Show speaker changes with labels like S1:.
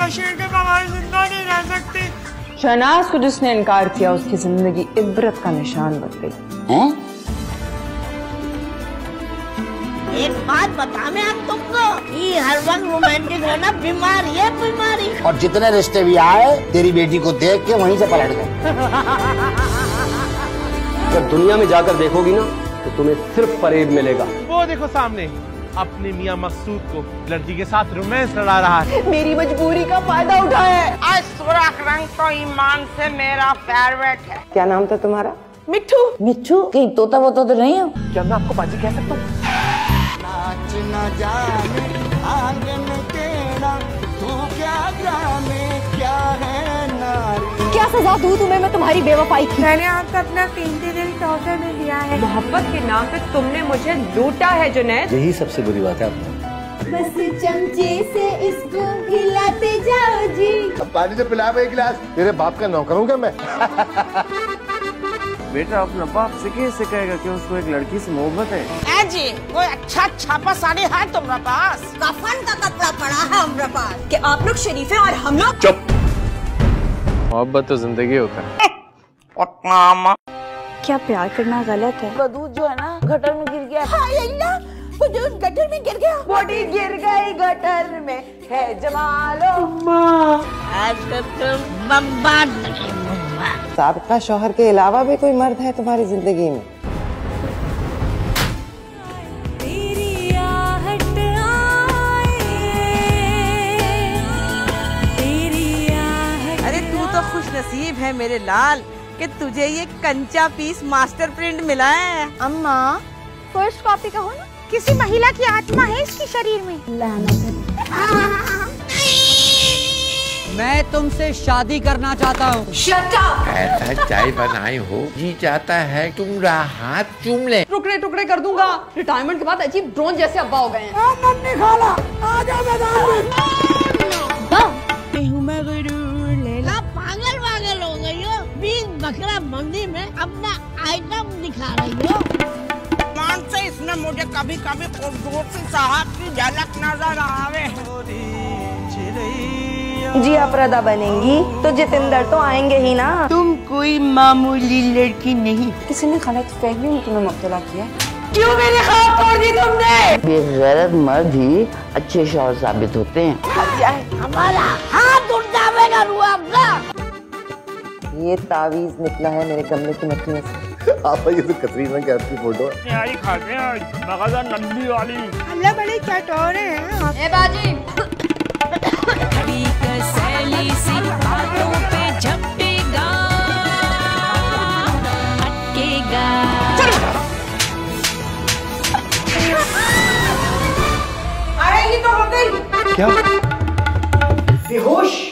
S1: आशिक के बगैर जिंदा नहीं रह सकती।
S2: शहनाज को जिसने इनकार किया उसकी जिंदगी इबरत का निशान बन गई।
S3: एक बात बता मैं अब तुमको, ये हर वक्त रोमांटिक होना बीमारी है, बीमारी।
S4: और जितने रिश्ते भी आए तेरी बेटी को देख के वहीं से पलट गए।
S5: जब दुनिया में जाकर देखोगी ना तो तुम्हें सिर्फ फरेब मिलेगा।
S1: वो देखो सामने अपने मियां मकसूद को लड़की के साथ रोमांस लड़ा रहा है।
S2: मेरी मजबूरी का फायदा उठाया है।
S3: आज सुर्ख रंग तो ईमान से मेरा फेवरेट है।
S2: क्या नाम था तुम्हारा?
S3: मिट्ठू।
S2: मिट्ठू? कहीं तोता वोता तो नहीं हो?
S1: क्या मैं आपको बाजी कह सकता हूँ?
S4: नाच न जाने आंगन तेरा, तू क्या जाने क्या है नारी।
S2: क्या सजा दूं तुम्हें मैं तुम्हारी बेवफाई की?
S6: मैंने आपको अपना कीमती दिल तोहफे में दिया है।
S2: मोहब्बत के नाम पे तुमने मुझे लूटा है जुनैद।
S5: यही सबसे बुरी बात है आपको।
S6: बस चमचे से इसको खिलाते जाओ जी।
S7: अब पानी से पिला एक गिलास। तेरे बाप का नौकर हूँ क्या मैं?
S1: बेटा अपना बाप से कैसे कहेगा कि उसको एक लड़की से मोहब्बत है?
S3: जी कोई अच्छा छापा साड़ी है तुम्हारे पास? कफन का कपड़ा पड़ा है हमारे पास।
S2: कि आप लोग शरीफ हैं और हम लोग
S1: चुप। मोहब्बत तो जिंदगी होता है।
S6: क्या प्यार करना गलत है?
S3: दूध जो है ना गटर में गिर गया। हाय अल्लाह, वो दूध गटर में गिर गया।
S2: बॉडी गिर गई गटर में है जमालो।
S3: आज तुम बम्बाद
S2: साबिका शौहर के अलावा भी कोई मर्द है तुम्हारी जिंदगी में?
S3: अरे तू तो खुश नसीब है मेरे लाल कि तुझे ये कंचा पीस मास्टर प्रिंट मिला है।
S6: अम्मा फर्स्ट कॉपी का हो ना, किसी महिला की आत्मा है इसके शरीर में।
S8: मैं तुमसे शादी करना चाहता हूँ।
S9: ऐसा चाय बनाई हो जी चाहता है तुमरा हाथ चूम ले।
S2: टुकड़े टुकड़े कर दूंगा। रिटायरमेंट के बाद अजीब ड्रोन जैसे अब्बा हो गए हैं।
S3: मम्मी खाला आजा मैदान में। पागल पागल हो गई हो, बीच बकरा मंडी में अपना आइटम दिखा रही हो। मान से इसमें मुझे कभी कभी खूबसूरती साहब की झलक नजर आवे।
S2: जी अपराधा बनेंगी तो जितेंद्र तो आएंगे ही ना।
S3: तुम कोई मामूली लड़की नहीं।
S2: किसी ने गलतफहमी में तुम्हें मुब्तला किया।
S3: क्यों मेरी ख्वाब तोड़ दी तुमने?
S4: बेगैरत मर्द ही अच्छे शौहर साबित होते हैं।
S3: हमारा हाथ उठ जाएगा रुआबजा।
S2: ये तावीज निकला है मेरे गमले की मिट्टी में से।
S7: आप ये तो कतरीना कैफ की फोटो है।
S1: आई खाते हैं मगज़ा नंदी वाली।
S6: अल्लाह बड़े चटोरे हैं।
S2: ए बाजी
S10: बातों पे झपटेगा अटकेगा।
S2: अरे ये तो हो गई।
S5: क्या?
S2: बेहोश।